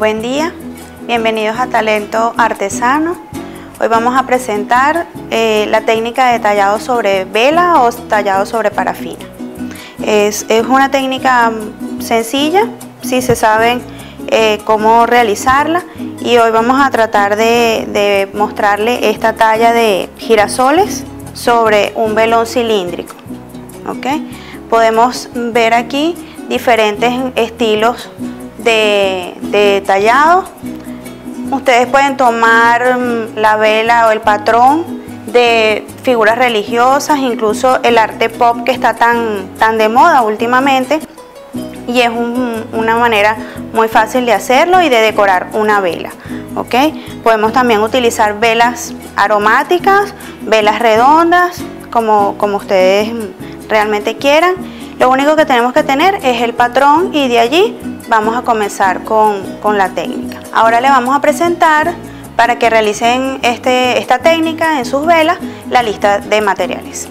Buen día, bienvenidos a Talento Artesano. Hoy vamos a presentar la técnica de tallado sobre vela o tallado sobre parafina. Es una técnica sencilla si se saben cómo realizarla, y hoy vamos a tratar de mostrarle esta talla de girasoles sobre un velón cilíndrico. Podemos ver aquí diferentes estilos de tallado. Ustedes pueden tomar la vela o el patrón de figuras religiosas, incluso el arte pop que está tan de moda últimamente, y es una manera muy fácil de hacerlo y de decorar una vela. Podemos también utilizar velas aromáticas, velas redondas, como ustedes realmente quieran. Lo único que tenemos que tener es el patrón, y de allí vamos a comenzar con la técnica. Ahora le vamos a presentar, para que realicen esta técnica en sus velas, la lista de materiales.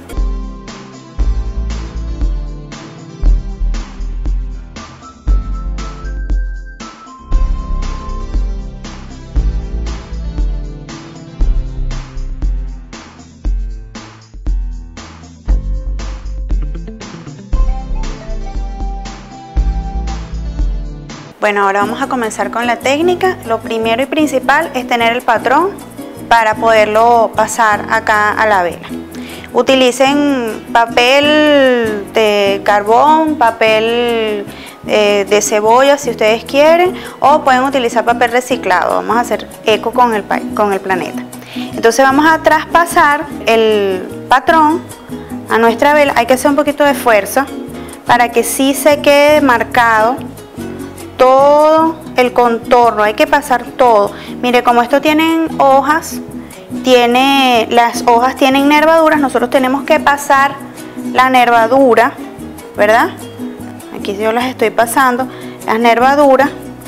Bueno, ahora vamos a comenzar con la técnica. Lo primero y principal es tener el patrón para poderlo pasar acá a la vela. Utilicen papel de carbón, papel de cebolla si ustedes quieren, o pueden utilizar papel reciclado. Vamos a hacer eco con el planeta. Entonces vamos a traspasar el patrón a nuestra vela. Hay que hacer un poquito de fuerza para que sí se quede marcado todo el contorno, hay que pasar todo. Mire, como esto tienen hojas, las hojas tienen nervaduras, nosotros tenemos que pasar la nervadura, ¿verdad? Aquí yo las estoy pasando, las nervaduras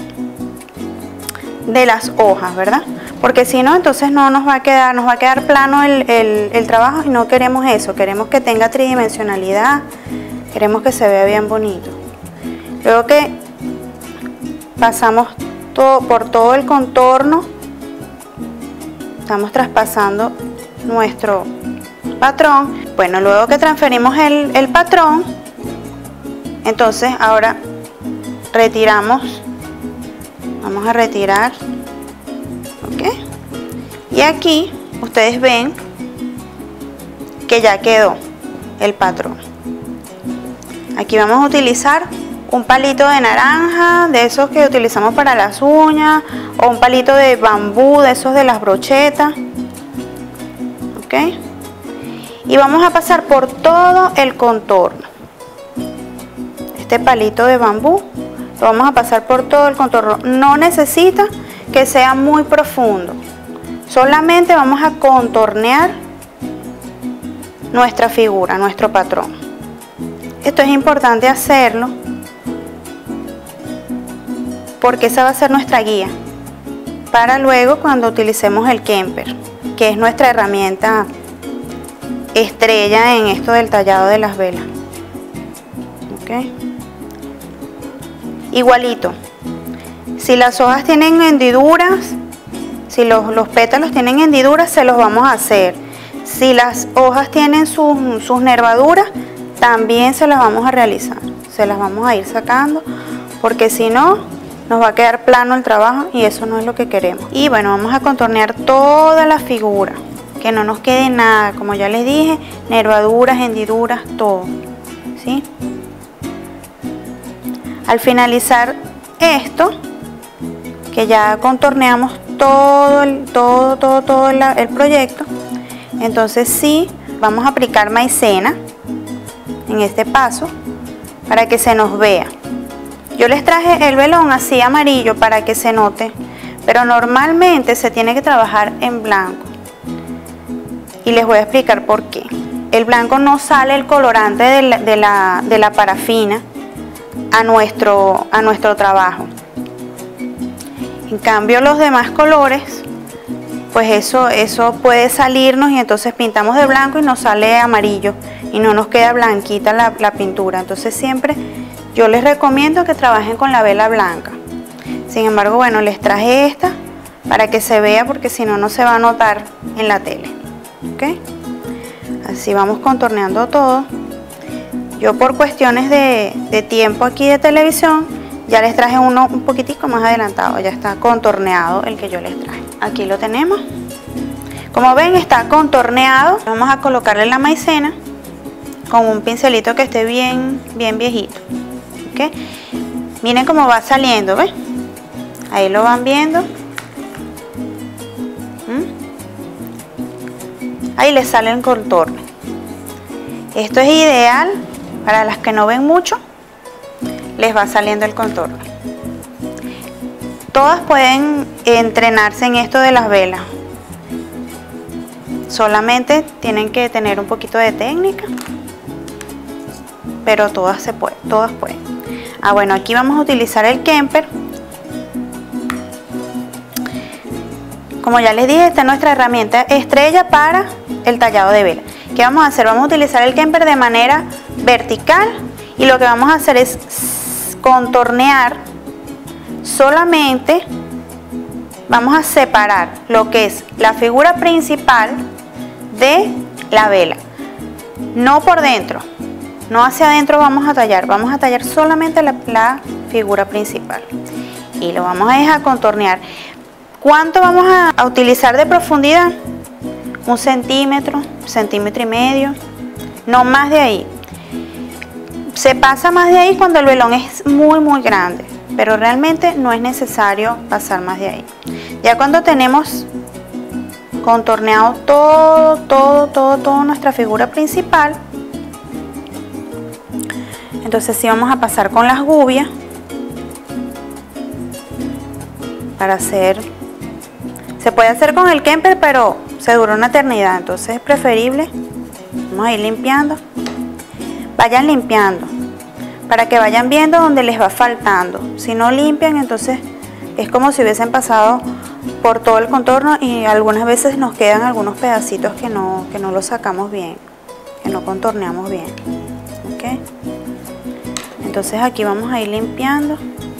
de las hojas, ¿verdad? Porque si no, entonces no nos va a quedar plano el trabajo, y no queremos eso. Queremos que tenga tridimensionalidad, queremos que se vea bien bonito. Luego que pasamos por todo el contorno, estamos traspasando nuestro patrón. Bueno, luego que transferimos el patrón, entonces ahora retiramos, vamos a retirar, y aquí ustedes ven que ya quedó el patrón. Aquí vamos a utilizar un palito de naranja, de esos que utilizamos para las uñas, o un palito de bambú, de esos de las brochetas. Y vamos a pasar por todo el contorno. Este palito de bambú lo vamos a pasar por todo el contorno. No necesita que sea muy profundo, solamente vamos a contornear nuestra figura, nuestro patrón. Esto es importante hacerlo porque esa va a ser nuestra guía para luego cuando utilicemos el Kemper, que es nuestra herramienta estrella en esto del tallado de las velas. Igualito, si las hojas tienen hendiduras, si los pétalos tienen hendiduras, se los vamos a hacer. Si las hojas tienen sus nervaduras, también se las vamos a realizar. Se las vamos a ir sacando, porque si no, nos va a quedar plano el trabajo, y eso no es lo que queremos. Y bueno, vamos a contornear toda la figura, que no nos quede nada, como ya les dije, nervaduras, hendiduras, todo, ¿sí? Al finalizar esto, que ya contorneamos todo el proyecto, entonces sí, vamos a aplicar maicena en este paso para que se nos vea. Yo les traje el velón así amarillo para que se note, pero normalmente se tiene que trabajar en blanco, y les voy a explicar por qué. El blanco no sale el colorante de la parafina a nuestro trabajo. En cambio, los demás colores, pues eso puede salirnos, y entonces pintamos de blanco y nos sale amarillo y no nos queda blanquita la pintura. Entonces siempre yo les recomiendo que trabajen con la vela blanca. Sin embargo, bueno, les traje esta para que se vea, porque si no, no se va a notar en la tele. ¿Ok? Así vamos contorneando todo. Yo por cuestiones de tiempo aquí de televisión, ya les traje uno un poquitico más adelantado. Ya está contorneado el que yo les traje. Aquí lo tenemos. Como ven, está contorneado. Vamos a colocarle la maicena con un pincelito que esté bien viejito. ¿Ok? Miren cómo va saliendo, ¿ven? Ahí lo van viendo. Ahí les sale el contorno. Esto es ideal para las que no ven mucho. Les va saliendo el contorno. Todas pueden entrenarse en esto de las velas. Solamente tienen que tener un poquito de técnica. Pero todas se pueden, todas pueden. Bueno, aquí vamos a utilizar el Kemper. Como ya les dije, esta es nuestra herramienta estrella para el tallado de vela. ¿Qué vamos a hacer? Vamos a utilizar el Kemper de manera vertical y lo que vamos a hacer es contornear. Solamente vamos a separar lo que es la figura principal de la vela, no por dentro, no hacia adentro vamos a tallar solamente la figura principal y lo vamos a dejar contornear. ¿Cuánto vamos a utilizar de profundidad? 1 centímetro, centímetro y medio, no más de ahí. Se pasa más de ahí cuando el velón es muy grande, pero realmente no es necesario pasar más de ahí. Ya cuando tenemos contorneado toda nuestra figura principal, entonces sí vamos a pasar con las gubias para hacer. Se puede hacer con el Kemper, pero se dura una eternidad, entonces es preferible. Vamos a ir limpiando. Vayan limpiando para que vayan viendo donde les va faltando. Si no limpian, entonces es como si hubiesen pasado por todo el contorno y algunas veces nos quedan algunos pedacitos que no los sacamos bien, que no contorneamos bien. ¿Ok? Entonces aquí vamos a ir limpiando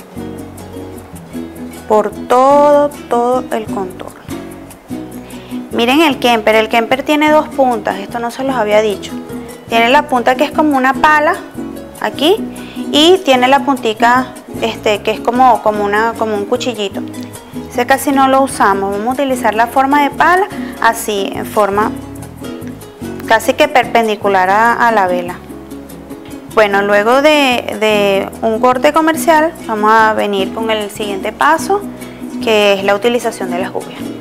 por todo el contorno. Miren el Kemper tiene dos puntas, esto no se los había dicho. Tiene la punta que es como una pala aquí y tiene la puntica que es como un cuchillito. Ese casi no lo usamos, vamos a utilizar la forma de pala así, en forma casi que perpendicular a la vela. Bueno, luego de un corte comercial vamos a venir con el siguiente paso, que es la utilización de las gubias.